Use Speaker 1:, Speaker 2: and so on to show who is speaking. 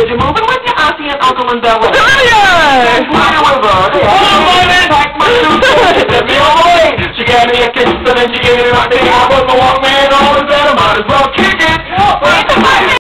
Speaker 1: Did you move in with your auntie and uncle in Bel Air?
Speaker 2: Yeah!
Speaker 1: Riding with her. Oh, my packed my suitcase. She sent me on the way. She gave me a kiss and then she gave me my thing. I put my Walkman on and said I might as well